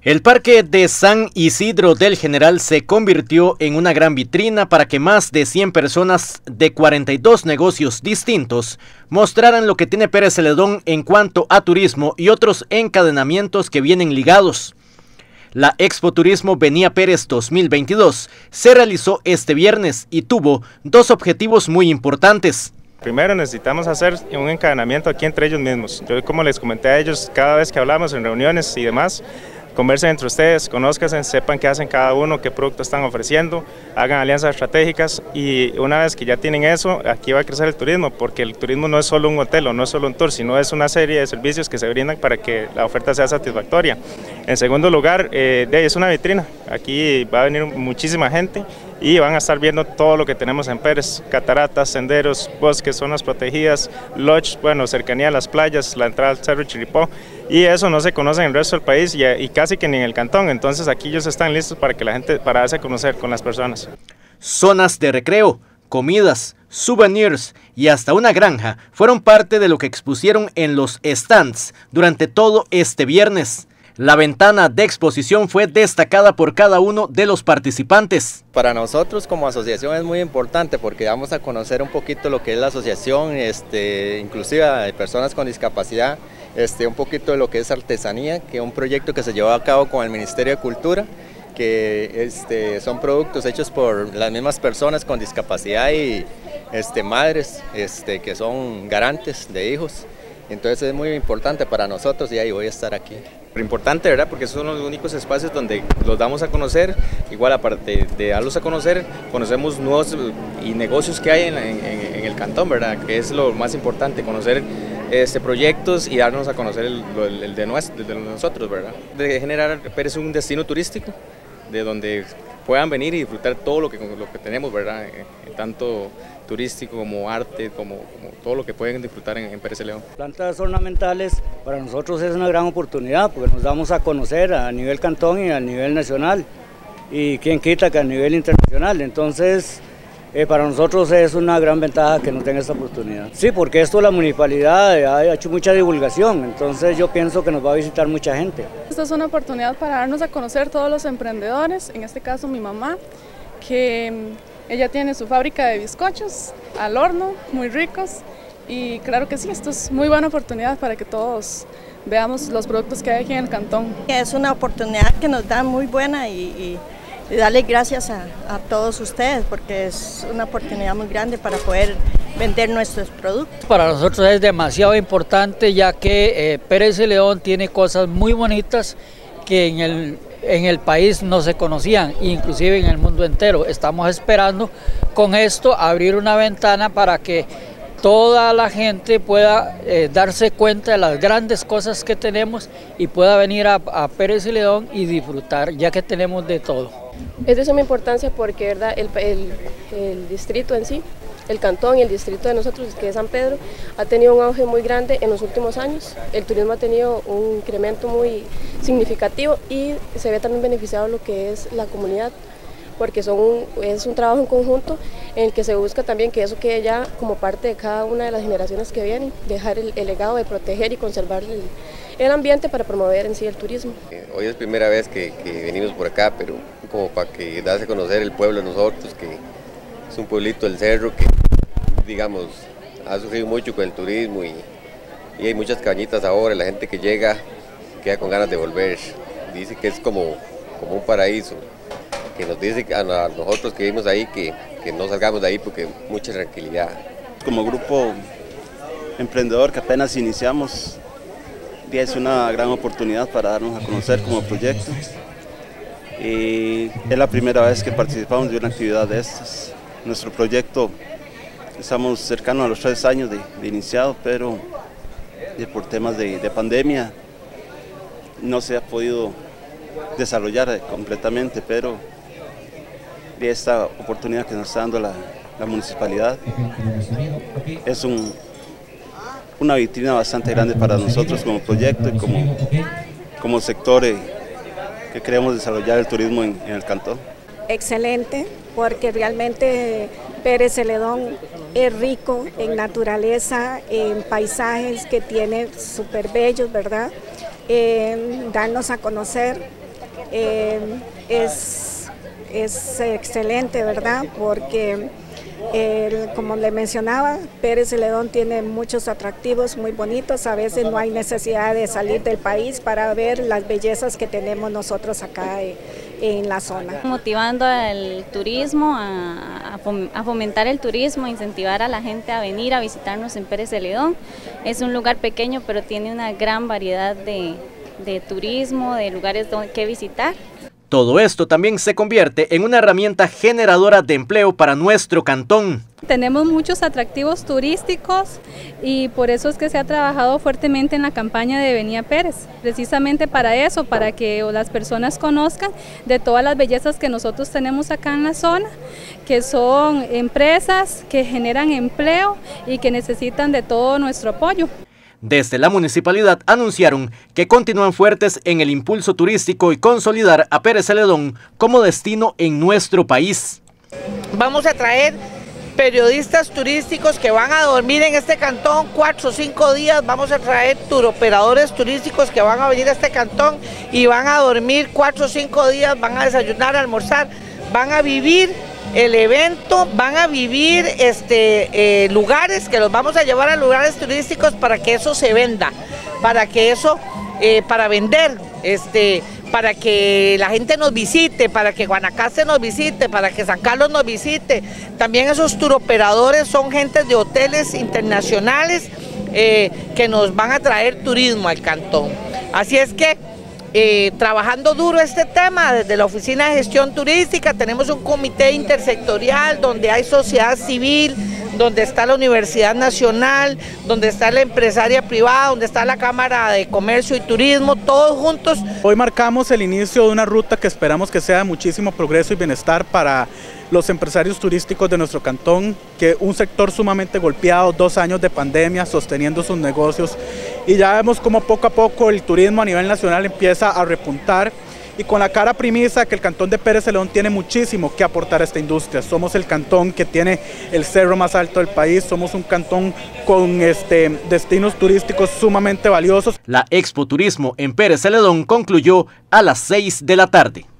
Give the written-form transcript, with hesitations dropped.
El Parque de San Isidro del General se convirtió en una gran vitrina para que más de 100 personas de 42 negocios distintos mostraran lo que tiene Pérez Celedón en cuanto a turismo y otros encadenamientos que vienen ligados. La Expo Turismo Venía Pérez 2022 se realizó este viernes y tuvo dos objetivos muy importantes. Primero necesitamos hacer un encadenamiento aquí entre ellos mismos. Yo, como les comenté a ellos, cada vez que hablamos en reuniones y demás, conversen entre ustedes, conózcanse, sepan qué hacen cada uno, qué productos están ofreciendo, hagan alianzas estratégicas y una vez que ya tienen eso, aquí va a crecer el turismo, porque el turismo no es solo un hotel o no es solo un tour, sino es una serie de servicios que se brindan para que la oferta sea satisfactoria. En segundo lugar, es una vitrina, aquí va a venir muchísima gente y van a estar viendo todo lo que tenemos en Pérez: cataratas, senderos, bosques, zonas protegidas, lodge, bueno, cercanía a las playas, la entrada al Cerro Chirripó, y eso no se conoce en el resto del país y casi que ni en el cantón. Entonces aquí ellos están listos para que la gente, para darse a conocer con las personas. Zonas de recreo, comidas, souvenirs y hasta una granja fueron parte de lo que expusieron en los stands durante todo este viernes. La ventana de exposición fue destacada por cada uno de los participantes. Para nosotros como asociación es muy importante porque vamos a conocer un poquito lo que es la asociación inclusiva de personas con discapacidad, un poquito de lo que es artesanía, que es un proyecto que se llevó a cabo con el Ministerio de Cultura, que son productos hechos por las mismas personas con discapacidad y madres que son garantes de hijos. Entonces es muy importante para nosotros y ahí voy a estar aquí. Importante, ¿verdad? Porque esos son los únicos espacios donde los damos a conocer. Igual, aparte de darlos a conocer, conocemos nuevos negocios que hay en el cantón, ¿verdad? Que es lo más importante, conocer proyectos y darnos a conocer el de nosotros, ¿verdad? De generar Pérez un destino turístico, de donde puedan venir y disfrutar todo lo que tenemos, ¿verdad? Tanto turístico como arte, como todo lo que pueden disfrutar en Pérez Celedón. Plantas ornamentales para nosotros es una gran oportunidad porque nos damos a conocer a nivel cantón y a nivel nacional, y quién quita que a nivel internacional. Entonces para nosotros es una gran ventaja que nos den esta oportunidad. Sí, porque esto la municipalidad ha hecho mucha divulgación, entonces yo pienso que nos va a visitar mucha gente. Esta es una oportunidad para darnos a conocer todos los emprendedores, en este caso mi mamá, que ella tiene su fábrica de bizcochos al horno, muy ricos, y claro que sí, esto es muy buena oportunidad para que todos veamos los productos que hay aquí en el cantón. Es una oportunidad que nos da muy buena y darle gracias a todos ustedes porque es una oportunidad muy grande para poder vender nuestros productos. Para nosotros es demasiado importante ya que Pérez Celedón tiene cosas muy bonitas que en el país no se conocían, inclusive en el mundo entero. Estamos esperando con esto abrir una ventana para que toda la gente pueda darse cuenta de las grandes cosas que tenemos y pueda venir a Pérez Celedón y disfrutar, ya que tenemos de todo. Es de suma importancia porque, ¿verdad?, el distrito en sí, el cantón y el distrito de nosotros, que es San Pedro, ha tenido un auge muy grande en los últimos años. El turismo ha tenido un incremento muy significativo y se ve también beneficiado lo que es la comunidad, porque es un trabajo en conjunto en el que se busca también que eso quede ya como parte de cada una de las generaciones que vienen, dejar el legado de proteger y conservar el ambiente para promover en sí el turismo. Hoy es primera vez que venimos por acá, pero como para que darse a conocer el pueblo de nosotros, que es un pueblito del cerro que, digamos, ha sufrido mucho con el turismo y hay muchas cabañitas ahora, la gente que llega queda con ganas de volver, dice que es como un paraíso, que nos dice a nosotros que vivimos ahí que no salgamos de ahí porque mucha tranquilidad. Como grupo emprendedor que apenas iniciamos, es una gran oportunidad para darnos a conocer como proyecto. Y es la primera vez que participamos de una actividad de estas. Nuestro proyecto, estamos cercanos a los 3 años de iniciado, pero por temas de pandemia no se ha podido desarrollar completamente, pero esta oportunidad que nos está dando la municipalidad es una vitrina bastante grande para nosotros como proyecto y como sector que queremos desarrollar el turismo en el cantón. Excelente, porque realmente Pérez Celedón es rico en naturaleza, en paisajes que tiene súper bellos, ¿verdad? Darnos a conocer es excelente, ¿verdad? Porque como le mencionaba, Pérez Celedón tiene muchos atractivos muy bonitos. A veces no hay necesidad de salir del país para ver las bellezas que tenemos nosotros acá en la zona. Motivando al turismo, a fomentar el turismo, incentivar a la gente a venir a visitarnos en Pérez Celedón. Es un lugar pequeño, pero tiene una gran variedad de turismo, de lugares que visitar. Todo esto también se convierte en una herramienta generadora de empleo para nuestro cantón. Tenemos muchos atractivos turísticos y por eso es que se ha trabajado fuertemente en la campaña de Vení a Pérez, precisamente para eso, para que las personas conozcan de todas las bellezas que nosotros tenemos acá en la zona, que son empresas que generan empleo y que necesitan de todo nuestro apoyo. Desde la municipalidad anunciaron que continúan fuertes en el impulso turístico y consolidar a Pérez Celedón como destino en nuestro país. Vamos a traer periodistas turísticos que van a dormir en este cantón 4 o 5 días, vamos a traer turoperadores turísticos que van a venir a este cantón y van a dormir 4 o 5 días, van a desayunar, almorzar, van a vivir el evento, van a vivir lugares que los vamos a llevar a lugares turísticos para que eso se venda, para que eso, para vender, para que la gente nos visite, para que Guanacaste nos visite, para que San Carlos nos visite. También esos turoperadores son gentes de hoteles internacionales que nos van a traer turismo al cantón. Así es que trabajando duro este tema desde la Oficina de Gestión Turística, tenemos un comité intersectorial donde hay sociedad civil, donde está la Universidad Nacional, donde está la empresaria privada, donde está la Cámara de Comercio y Turismo, todos juntos. Hoy marcamos el inicio de una ruta que esperamos que sea de muchísimo progreso y bienestar para los empresarios turísticos de nuestro cantón, que un sector sumamente golpeado, 2 años de pandemia, sosteniendo sus negocios, y ya vemos como poco a poco el turismo a nivel nacional empieza a repuntar, y con la cara premisa que el cantón de Pérez Celedón tiene muchísimo que aportar a esta industria. Somos el cantón que tiene el cerro más alto del país, somos un cantón con destinos turísticos sumamente valiosos. La Expo Turismo en Pérez Celedón concluyó a las 6 de la tarde.